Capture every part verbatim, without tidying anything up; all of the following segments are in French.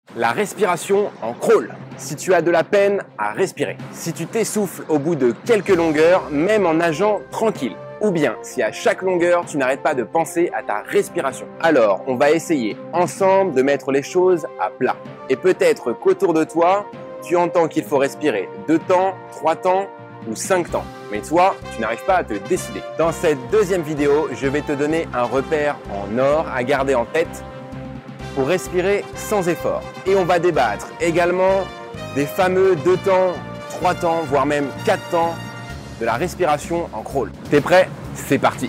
La respiration en crawl. Si tu as de la peine à respirer, si tu t'essouffles au bout de quelques longueurs, même en nageant tranquille, ou bien si à chaque longueur tu n'arrêtes pas de penser à ta respiration, alors on va essayer ensemble de mettre les choses à plat. Et peut-être qu'autour de toi, tu entends qu'il faut respirer deux temps, trois temps ou cinq temps. Mais toi, tu n'arrives pas à te décider. Dans cette deuxième vidéo, je vais te donner un repère en or à garder en tête pour respirer sans effort. Et on va débattre également des fameux deux temps, trois temps, voire même quatre temps de la respiration en crawl. T'es prêt? C'est parti!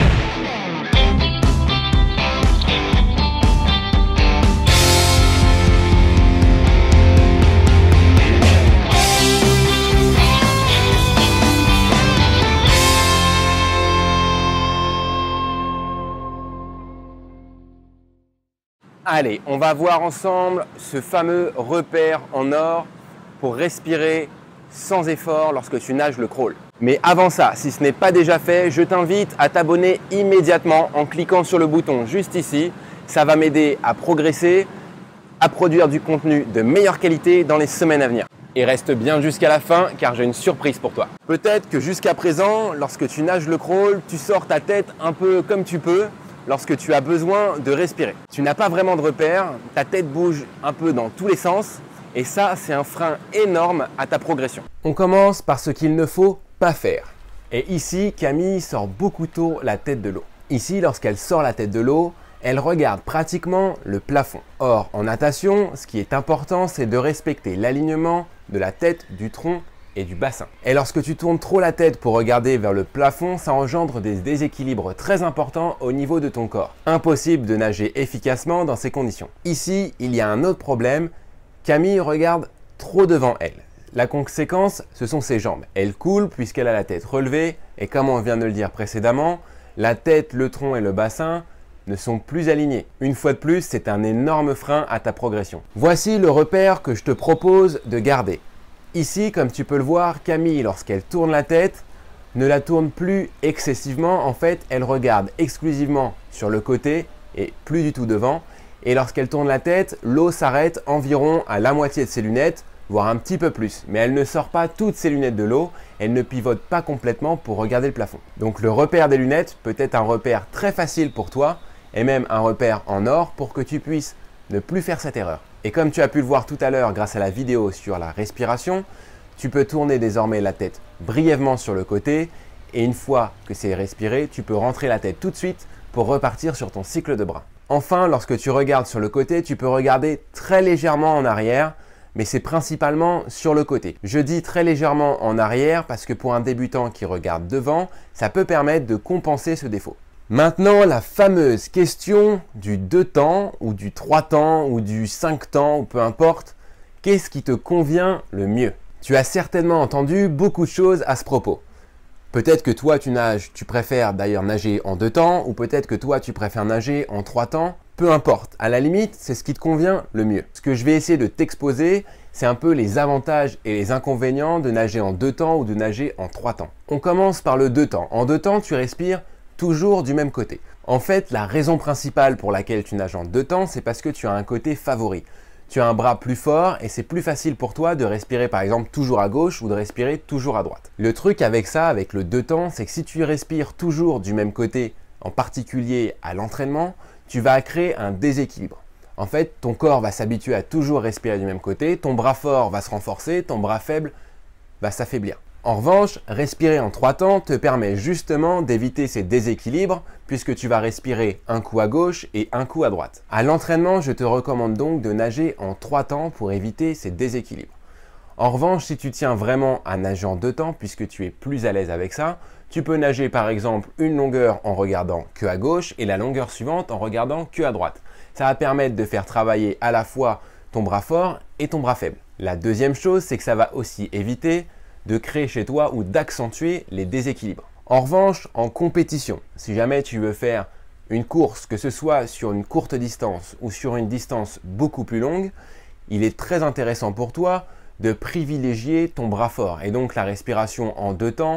Allez, on va voir ensemble ce fameux repère en or pour respirer sans effort lorsque tu nages le crawl. Mais avant ça, si ce n'est pas déjà fait, je t'invite à t'abonner immédiatement en cliquant sur le bouton juste ici. Ça va m'aider à progresser, à produire du contenu de meilleure qualité dans les semaines à venir. Et reste bien jusqu'à la fin car j'ai une surprise pour toi. Peut-être que jusqu'à présent, lorsque tu nages le crawl, tu sors ta tête un peu comme tu peux lorsque tu as besoin de respirer. Tu n'as pas vraiment de repère, ta tête bouge un peu dans tous les sens et ça, c'est un frein énorme à ta progression. On commence par ce qu'il ne faut pas faire. Et ici, Camille sort beaucoup tôt la tête de l'eau. Ici, lorsqu'elle sort la tête de l'eau, elle regarde pratiquement le plafond. Or, en natation, ce qui est important, c'est de respecter l'alignement de la tête, du tronc et du bassin. Et lorsque tu tournes trop la tête pour regarder vers le plafond, ça engendre des déséquilibres très importants au niveau de ton corps. Impossible de nager efficacement dans ces conditions. Ici, il y a un autre problème. Camille regarde trop devant elle. La conséquence, ce sont ses jambes. Elle coule puisqu'elle a la tête relevée et comme on vient de le dire précédemment, la tête, le tronc et le bassin ne sont plus alignés. Une fois de plus, c'est un énorme frein à ta progression. Voici le repère que je te propose de garder. Ici, comme tu peux le voir, Camille, lorsqu'elle tourne la tête, ne la tourne plus excessivement. En fait, elle regarde exclusivement sur le côté et plus du tout devant. Et lorsqu'elle tourne la tête, l'eau s'arrête environ à la moitié de ses lunettes, voire un petit peu plus. Mais elle ne sort pas toutes ses lunettes de l'eau, elle ne pivote pas complètement pour regarder le plafond. Donc le repère des lunettes peut être un repère très facile pour toi et même un repère en or pour que tu puisses ne plus faire cette erreur. Et comme tu as pu le voir tout à l'heure grâce à la vidéo sur la respiration, tu peux tourner désormais la tête brièvement sur le côté et une fois que c'est respiré, tu peux rentrer la tête tout de suite pour repartir sur ton cycle de bras. Enfin, lorsque tu regardes sur le côté, tu peux regarder très légèrement en arrière, mais c'est principalement sur le côté. Je dis très légèrement en arrière parce que pour un débutant qui regarde devant, ça peut permettre de compenser ce défaut. Maintenant, la fameuse question du deux temps ou du trois temps ou du cinq temps ou peu importe, qu'est-ce qui te convient le mieux? Tu as certainement entendu beaucoup de choses à ce propos. Peut-être que toi tu nages, tu préfères d'ailleurs nager en deux temps ou peut-être que toi tu préfères nager en trois temps. Peu importe, à la limite, c'est ce qui te convient le mieux. Ce que je vais essayer de t'exposer, c'est un peu les avantages et les inconvénients de nager en deux temps ou de nager en trois temps. On commence par le deux temps. En deux temps, tu respires toujours du même côté. En fait, la raison principale pour laquelle tu nages en deux temps, c'est parce que tu as un côté favori. Tu as un bras plus fort et c'est plus facile pour toi de respirer par exemple toujours à gauche ou de respirer toujours à droite. Le truc avec ça, avec le deux temps, c'est que si tu respires toujours du même côté, en particulier à l'entraînement, tu vas créer un déséquilibre. En fait, ton corps va s'habituer à toujours respirer du même côté, ton bras fort va se renforcer, ton bras faible va s'affaiblir. En revanche, respirer en trois temps te permet justement d'éviter ces déséquilibres puisque tu vas respirer un coup à gauche et un coup à droite. À l'entraînement, je te recommande donc de nager en trois temps pour éviter ces déséquilibres. En revanche, si tu tiens vraiment à nager en deux temps puisque tu es plus à l'aise avec ça, tu peux nager par exemple une longueur en regardant que à gauche et la longueur suivante en regardant que à droite. Ça va permettre de faire travailler à la fois ton bras fort et ton bras faible. La deuxième chose, c'est que ça va aussi éviter de créer chez toi ou d'accentuer les déséquilibres. En revanche, en compétition, si jamais tu veux faire une course, que ce soit sur une courte distance ou sur une distance beaucoup plus longue, il est très intéressant pour toi de privilégier ton bras fort et donc la respiration en deux temps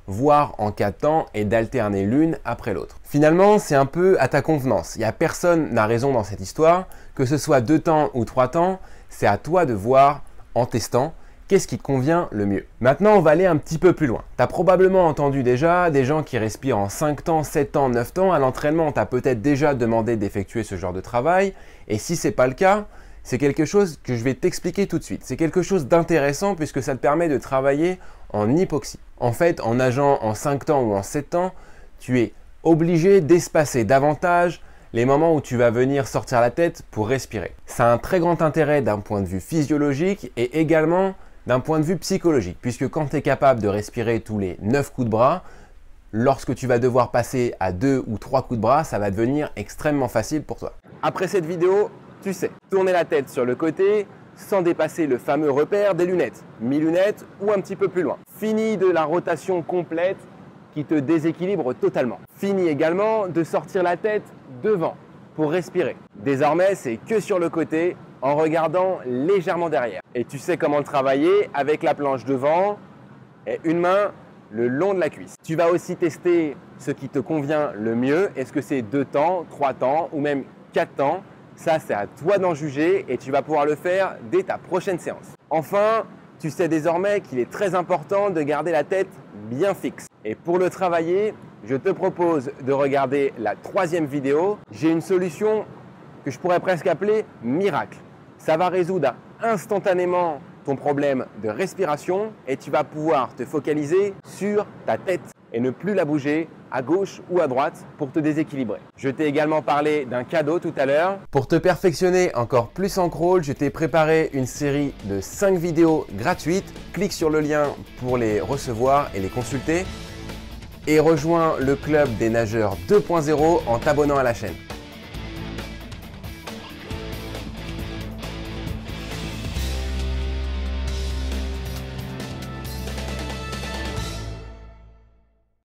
voire en quatre temps et d'alterner l'une après l'autre. Finalement, c'est un peu à ta convenance. Il n'y a personne n'a raison dans cette histoire. Que ce soit deux temps ou trois temps, c'est à toi de voir en testant qu'est-ce qui te convient le mieux. Maintenant, on va aller un petit peu plus loin. Tu as probablement entendu déjà des gens qui respirent en cinq temps, sept temps, neuf temps. À l'entraînement, on t'a peut-être déjà demandé d'effectuer ce genre de travail. Et si ce n'est pas le cas, c'est quelque chose que je vais t'expliquer tout de suite. C'est quelque chose d'intéressant puisque ça te permet de travailler en hypoxie. En fait, en nageant en cinq temps ou en sept temps, tu es obligé d'espacer davantage les moments où tu vas venir sortir la tête pour respirer. Ça a un très grand intérêt d'un point de vue physiologique et également d'un point de vue psychologique, puisque quand tu es capable de respirer tous les neuf coups de bras, lorsque tu vas devoir passer à deux ou trois coups de bras, ça va devenir extrêmement facile pour toi. Après cette vidéo, tu sais, tourner la tête sur le côté sans dépasser le fameux repère des lunettes, mi-lunettes ou un petit peu plus loin. Fini de la rotation complète qui te déséquilibre totalement. Fini également de sortir la tête devant pour respirer. Désormais, c'est que sur le côté en regardant légèrement derrière. Et tu sais comment le travailler avec la planche devant et une main le long de la cuisse. Tu vas aussi tester ce qui te convient le mieux. Est-ce que c'est deux temps, trois temps ou même quatre temps? Ça, c'est à toi d'en juger et tu vas pouvoir le faire dès ta prochaine séance. Enfin, tu sais désormais qu'il est très important de garder la tête bien fixe. Et pour le travailler, je te propose de regarder la troisième vidéo. J'ai une solution que je pourrais presque appeler miracle. Ça va résoudre instantanément ton problème de respiration et tu vas pouvoir te focaliser sur ta tête et ne plus la bouger à gauche ou à droite pour te déséquilibrer. Je t'ai également parlé d'un cadeau tout à l'heure. Pour te perfectionner encore plus en crawl, je t'ai préparé une série de cinq vidéos gratuites. Clique sur le lien pour les recevoir et les consulter. Et rejoins le club des nageurs deux point zéro en t'abonnant à la chaîne.